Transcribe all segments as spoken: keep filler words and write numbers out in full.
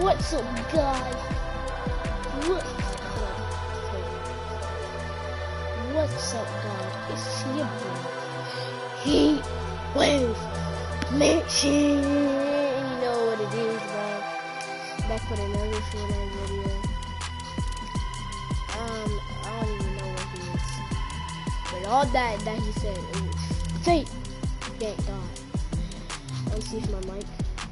What's up, guys? What? What's up, guys? It's your boy, Heat Wave Mixing. You know what it is, man. Back with another Fortnite video. Um, I don't even know what he is. But all that that he said, it was fake. Thank God. Let's see if my mic,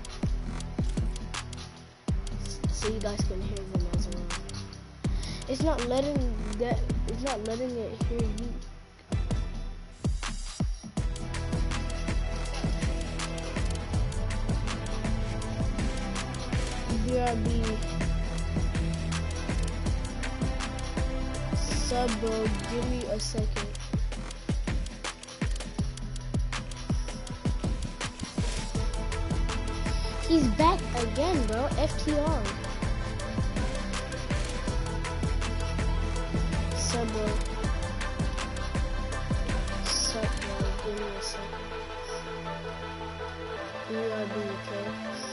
so you guys can hear them as well. It's not letting that. It's not letting it hear you. B R B. Sub, bro. Give me a second. He's back again, bro. F T R. Sub, bro. Sub, bro. Give me a second. B R B, okay?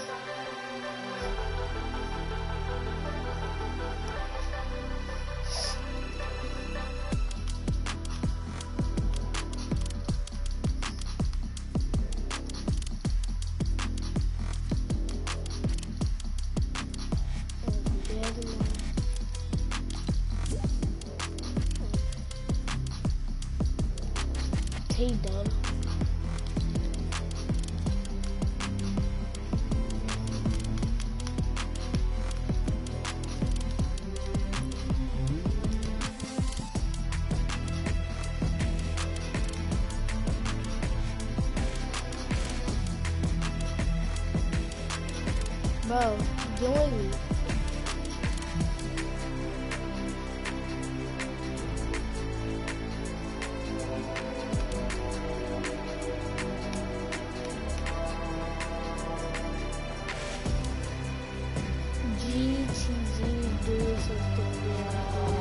T-Dub. Bro, join me. G T Z do something. Yeah,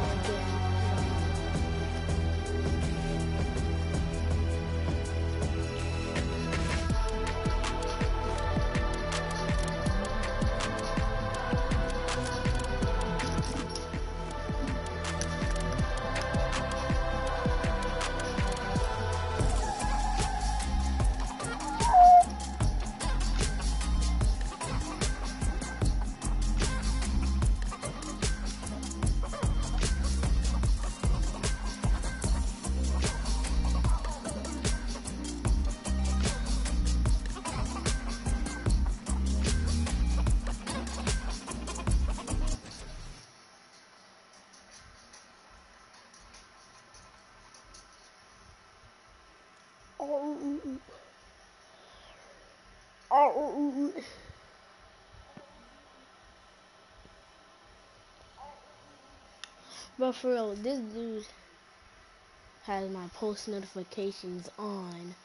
but for real, this dude has my post notifications on.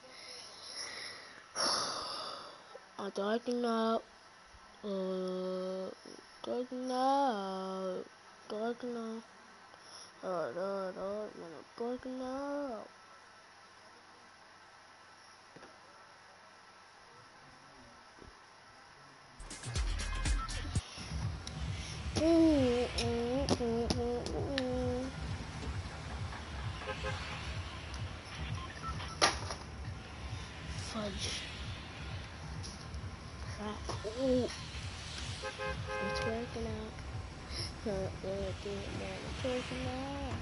I'm darking up. Uh, darking up. Darking up. Uh, dark, dark, darking up. Mm, mm, mm, mm, mm. Fudge. Crap. Ooh. It's working out. It's working out.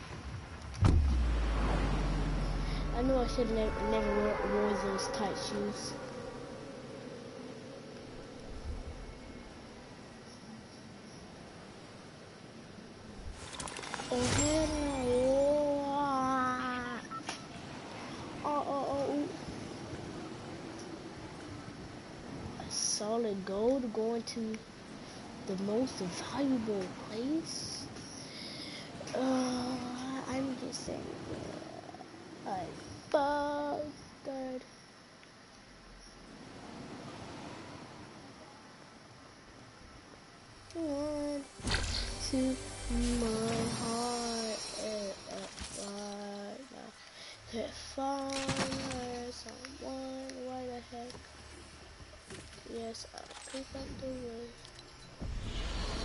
I knew I should have never, never wore, wore those tight shoes. Oh, hello. Oh, oh, oh. A solid gold going to the most valuable place. Uh, I'm just saying, uh, I bastard. One, two, my heart, uh, uh, right now. Can't find her, someone, why the heck? Yes, I pick up the wood.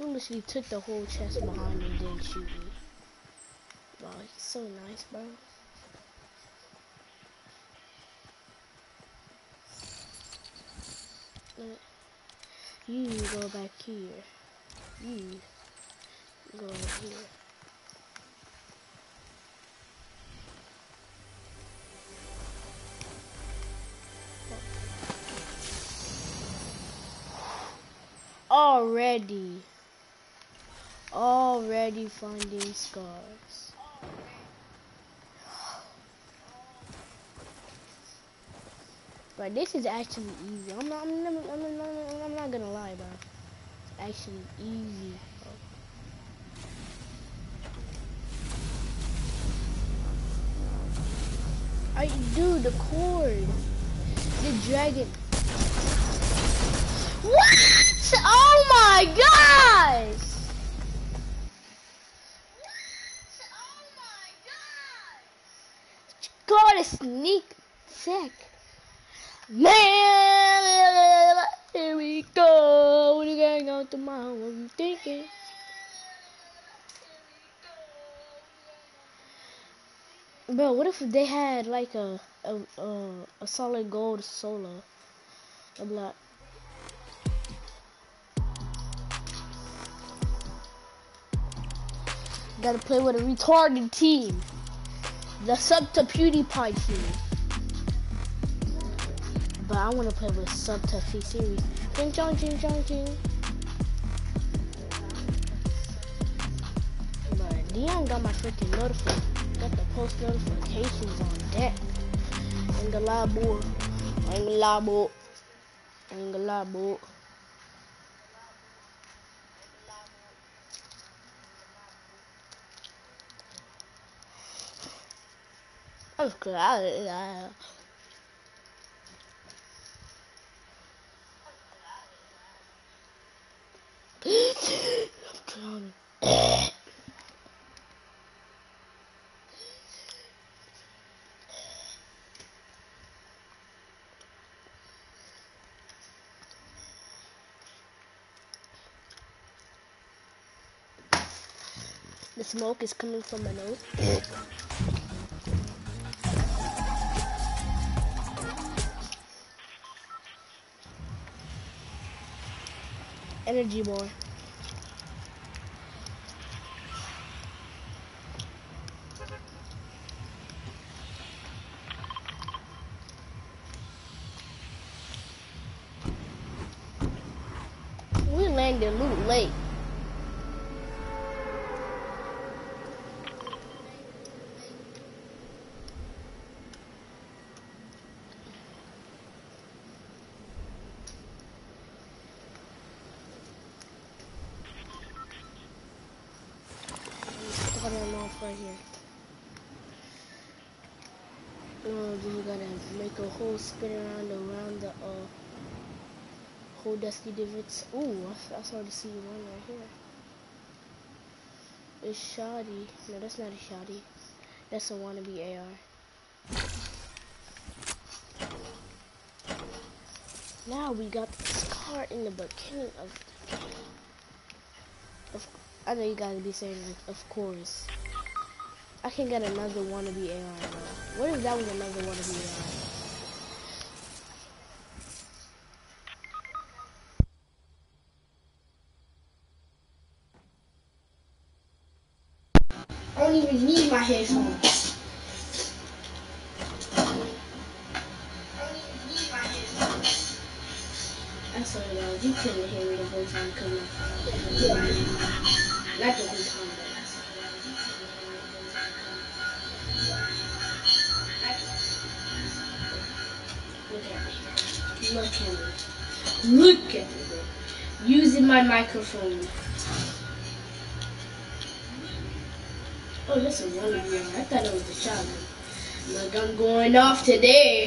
foolishly took the whole chest behind and didn't shoot me. Wow, he's so nice, bro. You go back here. You go over here. Already. Already finding scars. But this is actually easy. I'm not. I'm not. I'm not, I'm not gonna lie, bro. It's actually easy. I do the cord. The dragon. What? Oh my gosh! Oh my gosh! God, a sneak attack. Man, here we go. We're going out tomorrow. What are you thinking? Bro, what if they had like a a a, a solid gold solo? I'm like, gotta play with a retarded team. The sub to PewDiePie team. But I wanna play with sub to C-Series. Ching chong ching chong ching. But Dion got my freaking notification. Got the post notifications on deck. Ain't gonna lie, boy. Ain't gonna lie, boy. Ain't gonna lie, boy. I'm glad. I'm drowning. The smoke is coming from my nose. Energy boy. We landed loot late. Starting off right here. Oh, then you gotta make a whole spin around around the uh whole dusty divots. Ooh, I, I saw the C one right here. It's shoddy. No, that's not a shoddy. That's a wannabe A R. Now we got the scar in the beginning of the game. Of, I know you gotta be saying, of course. I can get another wannabe A R now. What if that was another wannabe A R? I don't even need my headphones. I don't even need my headphones. I swear to God, you couldn't hear me the whole time coming up. Not the whole time, but look at me. Look at me. Look at me, bro. Using my microphone. Oh, that's a wannabe. I thought it was a shotgun. Look, I'm going off today.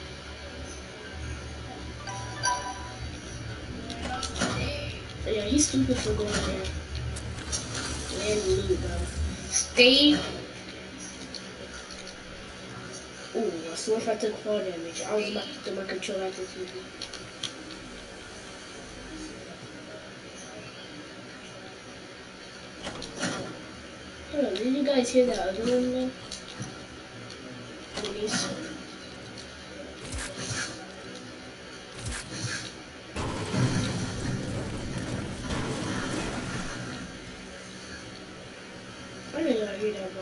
Yeah, he's stupid for going there. Land loot, bro. Stay. Ooh, I swear if I took fall damage, I was about to throw my controller out the T V. Hold on, did you guys hear that other one though? Please. I know y'all hear that, bro.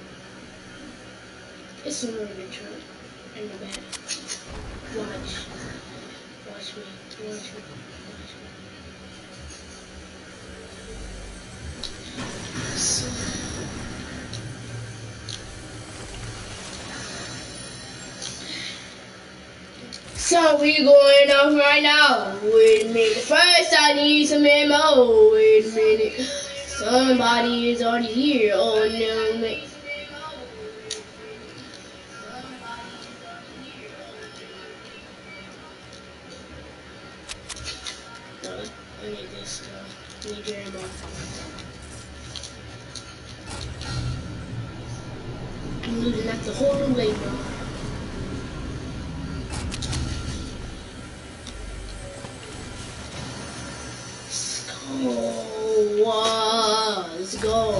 It's somewhere in the truck, in the back. Watch. Watch me. Watch me. Watch me. So, so we going off right now. Wait a minute. First I need some ammo. Wait a minute. Somebody is already here. Oh no, man. No, I need this stuff. I need your ammo. I'm looting that the whole way, bro. Let's go. Wow, let's go.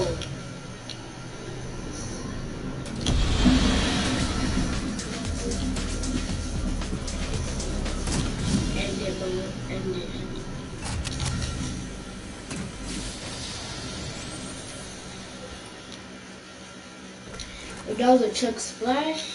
End it, bro. End it. If that was a Chuck Splash.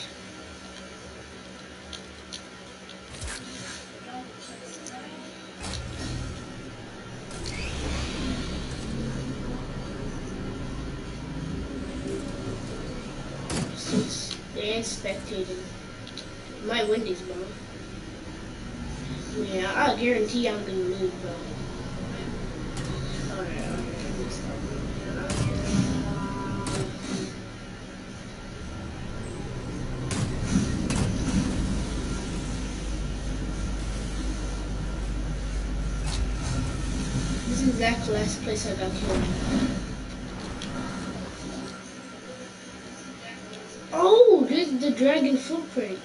Since they ain't spectating. Might win this, bro. Yeah, I guarantee I'm gonna lose, bro. Alright, alright, let me stop. This is the exact last place I got killed. Oh, this is the dragon footprint.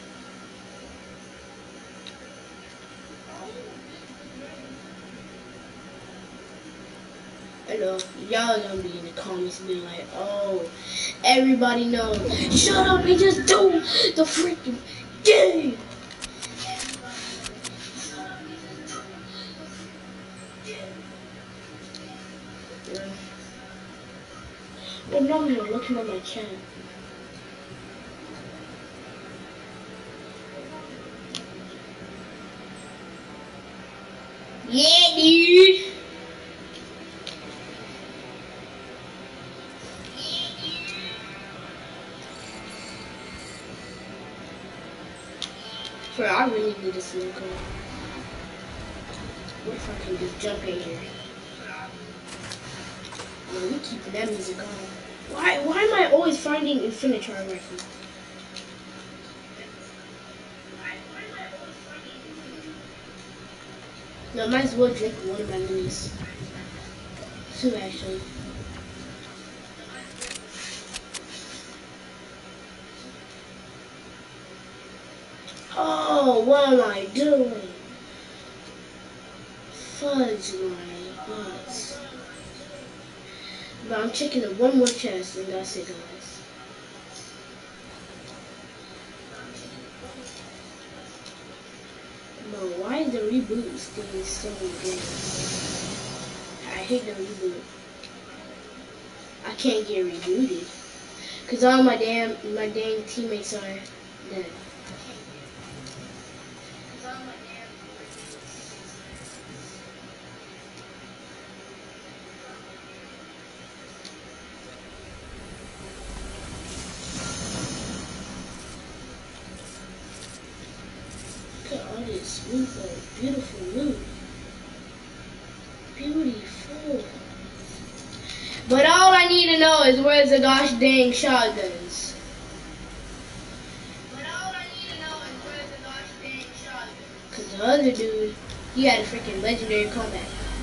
I know, y'all gonna be in the comments being like, oh, everybody knows. Shut up and just do the freaking game. Yeah. Well, no, I'm looking at my chat. Yeah, dude. Bro, I really need a smoke car. What if I can just jump in here? No, we keeping that music on. Why why am I always finding Infinitar rifle? No, I might as well drink one of my minis. Two actually. Oh, what am I doing? Fudge my butts. But I'm checking the one more chest and that's it, guys. Bro, why is the reboot thing so good? I hate the reboot. I can't get rebooted. Cause all my damn my dang teammates are dead. Look at all this loot though. Beautiful loot. Beautiful. But all I need to know is where's the gosh dang shotguns. But all I need to know is where's the gosh dang shotguns. Cause the other dude, he had a freaking legendary combat.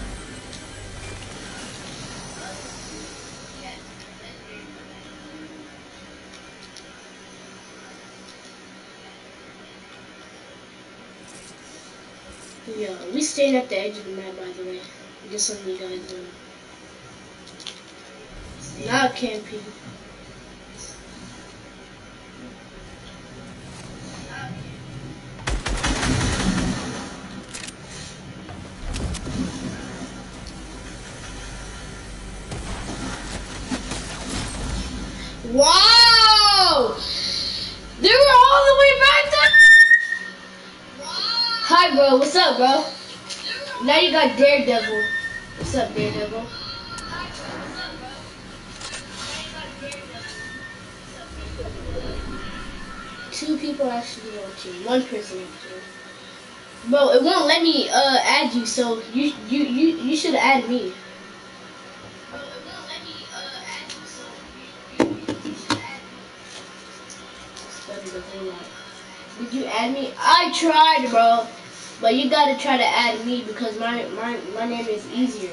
Yeah, we stayed at the edge of the map, by the way. Just so you guys know. Not camping. Wow! They were all the way back there? Hi, bro. What's up, bro? Now you got Daredevil. What's up, Daredevil? Two people actually watching. One person actually. Bro, it won't let me uh add you, so you you you you should add me. Did you add me? I tried, bro, but you gotta try to add me because my my my name is easier.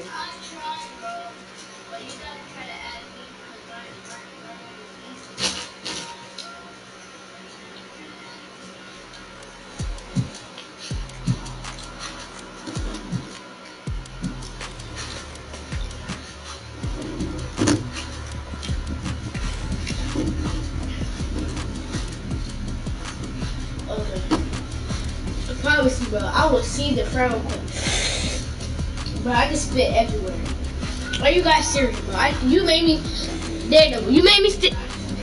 I promise you, bro. I will see the frown quick. Bro, I just spit everywhere. Are you guys serious, bro? I, you made me Daredevil. You made me st-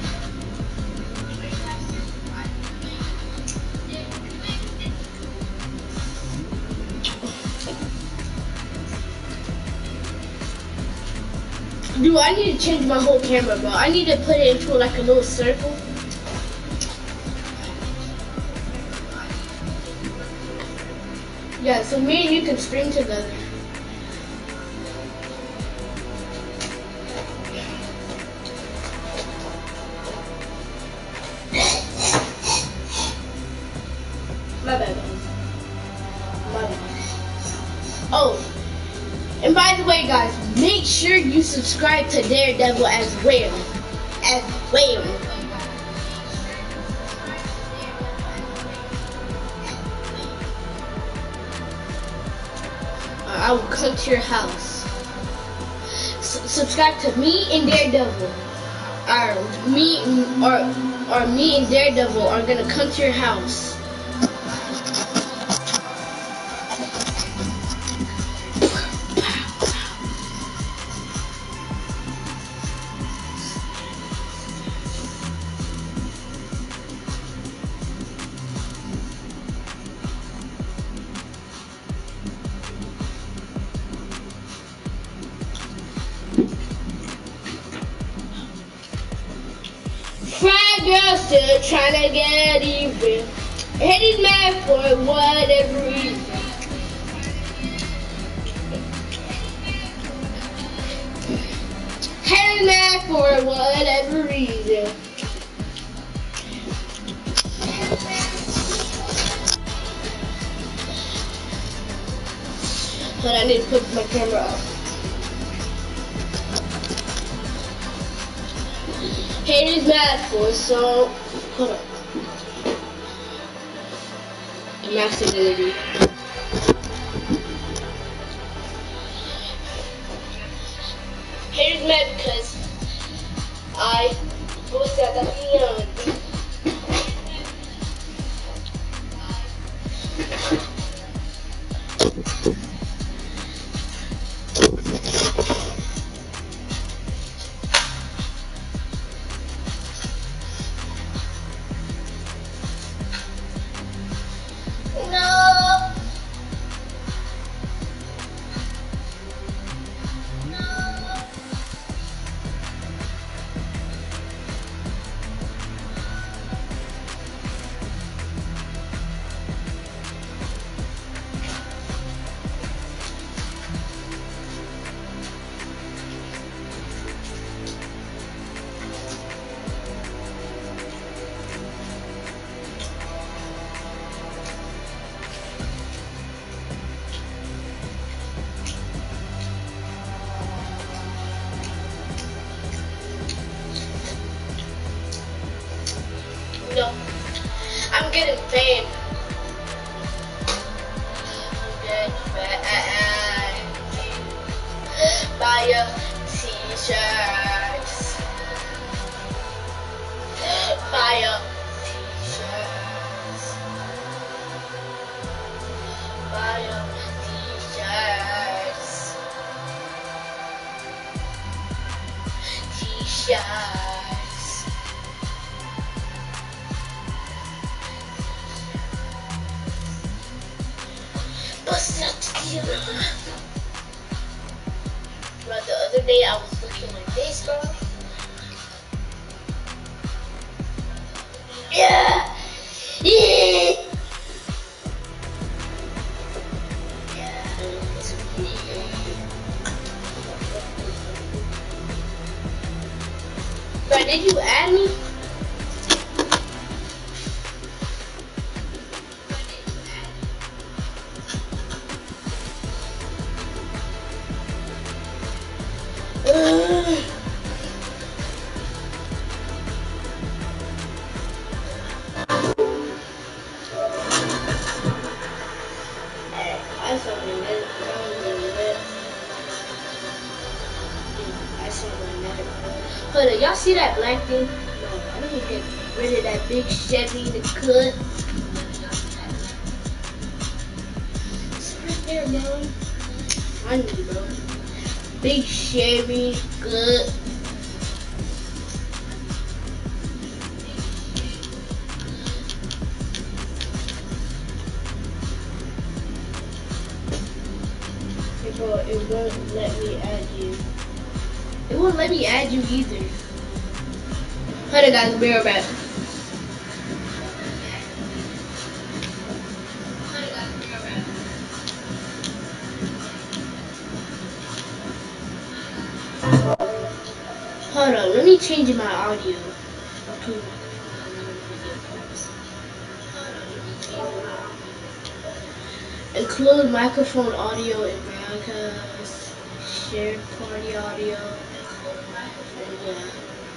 Dude, I need to change my whole camera, bro. I need to put it into like a little circle. Yeah, so me and you can stream together. My bad, guys. My bad. Oh, and by the way, guys, make sure you subscribe to Daredevil as well. As well. I will come to your house. S subscribe to me and Daredevil. Or me or or me and Daredevil are gonna come to your house. Fried girl still trying to get even. And he's mad for whatever reason. And he's mad for whatever reason. But I need to put my camera up. Haters mad for so hold up. Masculinity. Haters mad because I what's that? That's me. Yes. Bust out together. But the other day I was looking like this, bro. Yeah. Yeah. Bro, did you add me? Uh. I saw the net. I saw the net. Hold on, y'all see that black thing? No, I need to get rid of that big Chevy to cut. It's right there, bro. I need, bro. Big Chevy, good. Bro, it won't let me add you. It won't let me add you either. Hold on, guys, be right back. Hold on, let me change my audio. Okay. Include microphone audio in broadcast, shared party audio, and yeah.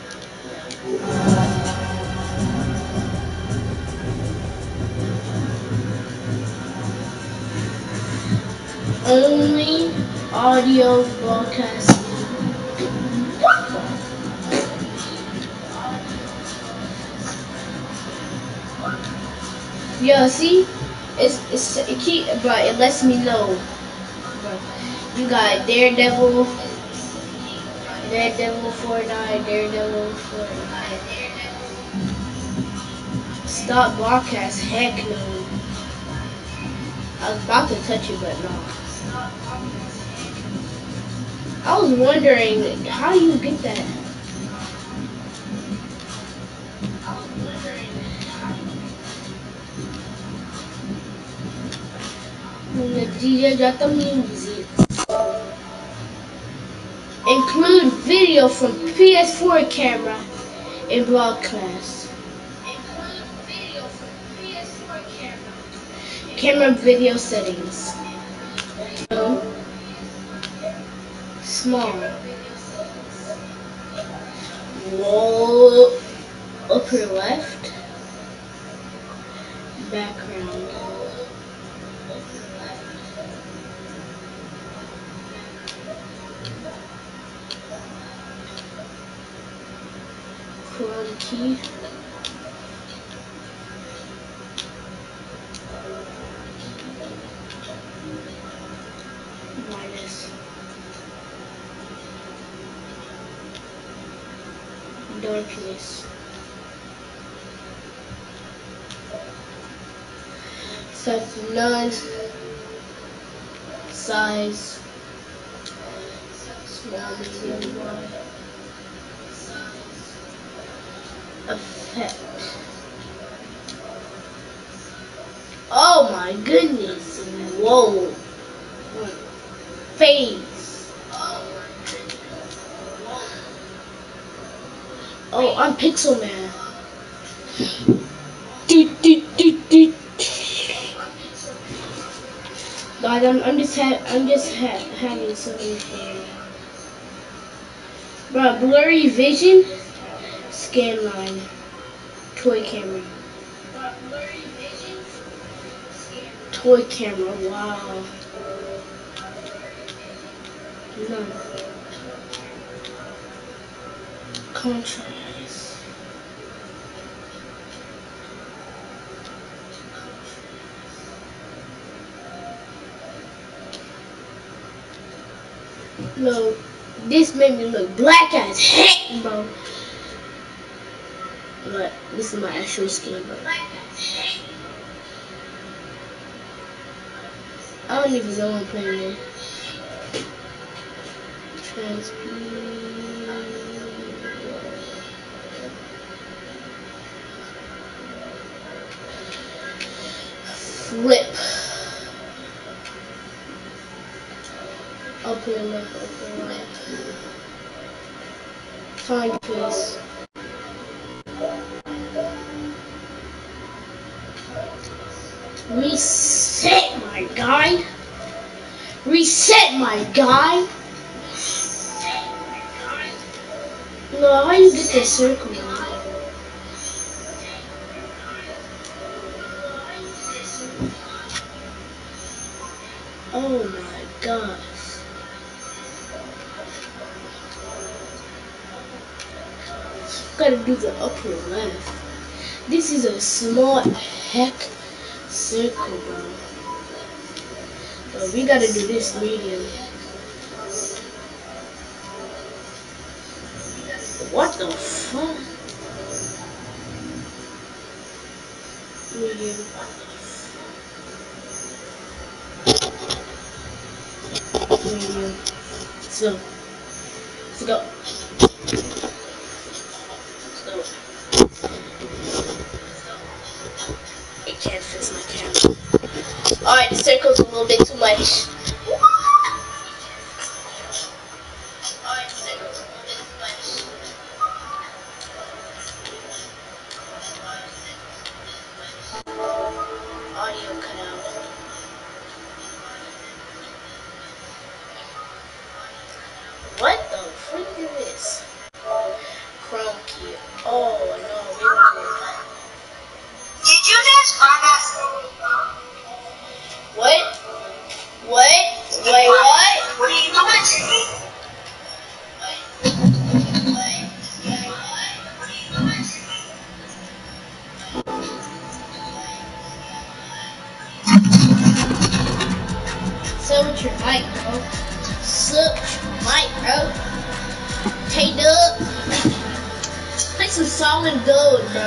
Only audio broadcast. Yeah, see, it's it's it keep, but it lets me know. You got Daredevil, Daredevil Fortnite, Daredevil Fortnite. Stop broadcast, heck no. I was about to touch it, but no. I was wondering, how do you get that? D J got the music. Include video from P S four camera in broadcast. Include video from P S four camera. Camera video settings. No. Small. Whoa. Upper left. Background. Chrome key. Minus. Darkness. Set none. Size. Small, medium, wide. Effect. Oh my goodness. Whoa. Face. Oh, I'm Pixel Man. God, I'm, I'm just ha I'm just ha having so many fun. Bro, blurry vision. Scan line. Toy camera. Toy camera, wow. None. Contrast. No. This made me look black as heck, bro. But this is my actual skin, bro. I don't even know what I'm playing in. Flip. Up and left, up and left. Find please. Reset, my guy. Reset, my guy. No, how you get the circle? Oh my gosh. Gotta do the upper left. This is a small heck circle, bro. But we gotta do this medium. What the fuck? Medium. Medium. So, let's go. Let's go. It can't fix my camera. Alright, the circle's a little bit too much. Alright, the circle's a little bit too much. Audio cut out. What the freak is this? Chrome key. Oh no, we don't. Did you just find us? What? What? Wait, what? What are you doing, Jimmy? So with your mic, bro. Sup, mic, bro. K-Dub. Play some solid gold, bro.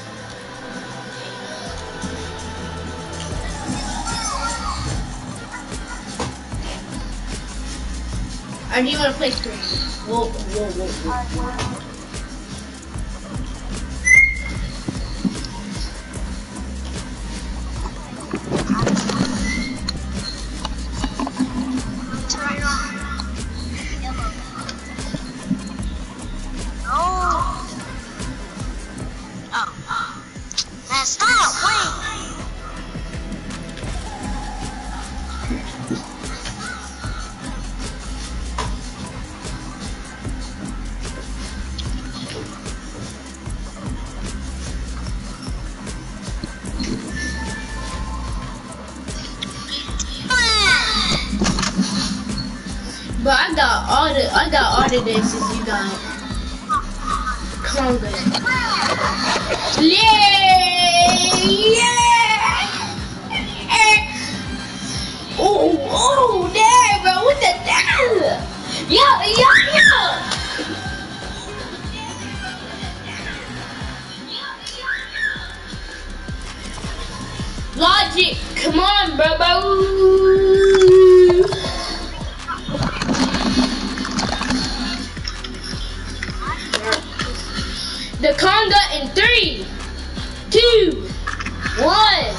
Or do you want to play three? Whoa, whoa, whoa, whoa. But I got all the I got all the dances you got. Conga. Yeah, yeah. Oh, oh, there, bro. What the hell? Yeah, yeah, yeah. Logic, come on, bro, bro. The conga in three, two, one.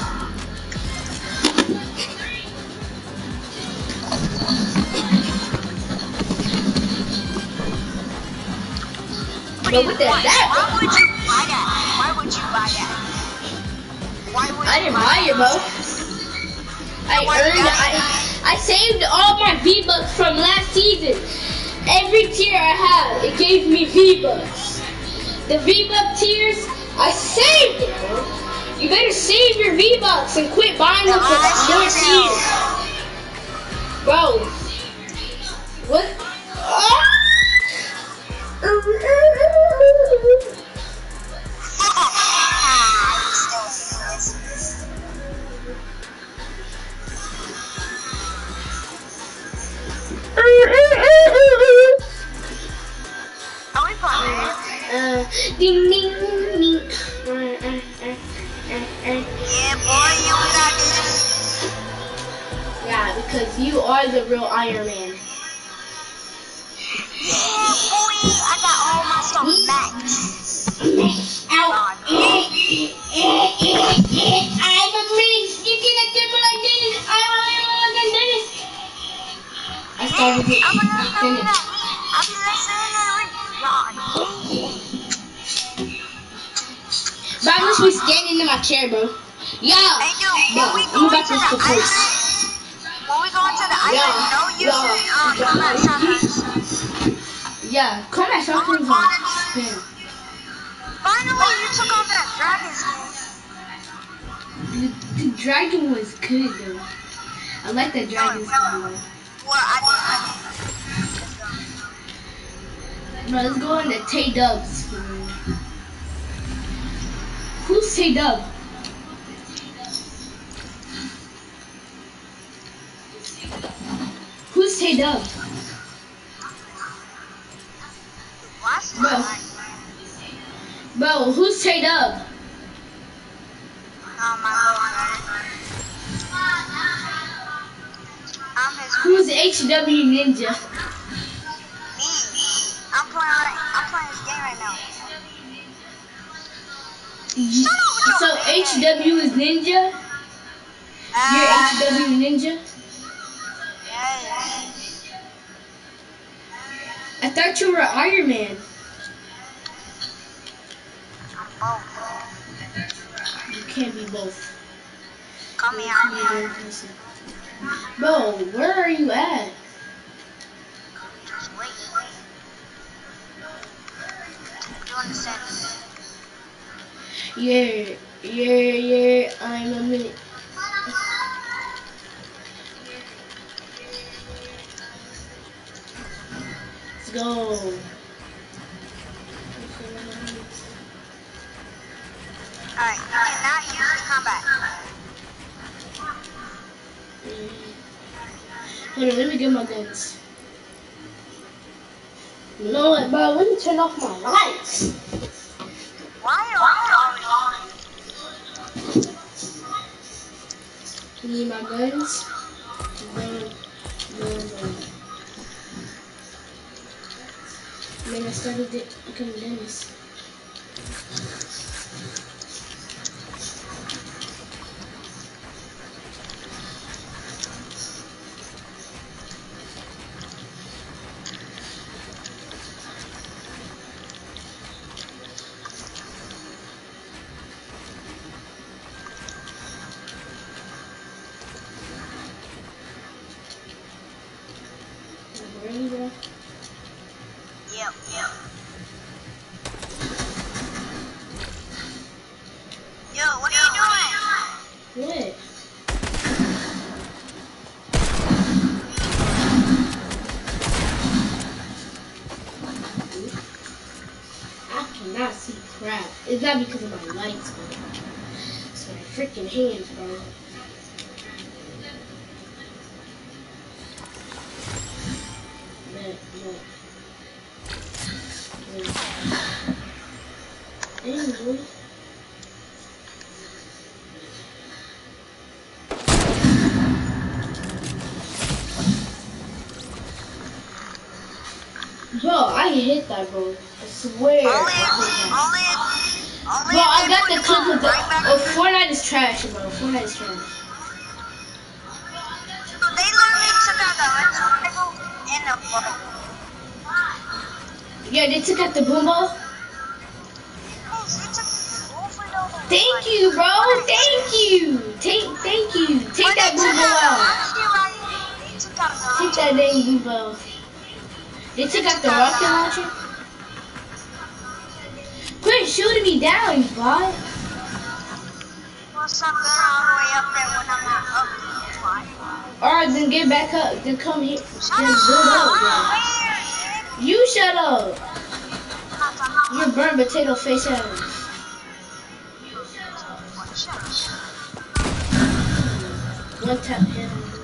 What, But what the why, that? why would you buy that? Why would you buy that? Why would I you didn't buy buy it, bro. I earned it. I, I saved all my V-Bucks from last season. Every tier I have, it gave me V-Bucks. The V-Buck tiers, I saved it, bro. You better save your V-Bucks and quit buying them for more tiers. Bro. What? Ah! ding ding ding. Yeah, boy, you got this. Yeah, because you are the real Iron Man. Yeah, boy, I got all my stuff max. Out. I'm a prince. You cannot get me like this. I'm a Dennis. I started it. I'm gonna Finish. I'll be But I wish we standing in my chair, bro. Yeah. Hey, yo, Bro, when we I'm go about into to the the first. island, when we go into the Yeah, island, no use yeah, it, um, yeah. combat shotguns. Yeah, combat shotguns Oh, on finally. spin. Finally, you took off that dragon skin. The, the dragon was good though. I like that dragon skin though. Well, I did. Bro, let's go into Tay Dubs. Who's Tay Dub? Who's Tay Dub? Bro. Bro, who's Tay Dub? Oh, my lord. I'm his Who's H W Ninja? Me. I'm playing, I'm playing this game right now. Shut up with your So man. H W is Ninja? You're Uh, H W Ninja? yes. I thought you were Iron Man. Oh, You can't be both. come You here. can't be both person. Bro, where are you at? Just wait. You understand? Yeah, yeah, yeah, I'm a minute. Let's go. Alright, you cannot use the combat. Hold on, let me get my guns. You know what, bro? Let me turn off my lights. Why are we always... You need my guns? Boom, boom, boom. Man, I started it. Okay, Dennis. Ranger. Yep, yep. Yo, what are you doing? What? I cannot see crap. It's not because of my lights, bro. It's my freaking hands, bro. Damn, boy. Bro, I hit that, bro. I swear. Only, I hit that. only, only. Bro, I got the clip of the. Right back Oh, to- Fortnite is trash, bro. Fortnite is trash. They literally took out the rifle and the bow. Yeah, they took out the boom ball. Yes, they took both of those. Thank you, bro. Thank you. Take, thank you. Take But that they boom took ball out- out. honestly, right, they took out the Take that dang boom ball. They took out the rocket launcher. Quit shooting me down, you bot. What's up, man? All the way up there when I'm not up. Why? Alright, then get back up. Then come here. Shut Then up! build up, bro. Where? You shut up. You're burnt potato face ass. One tap hit him.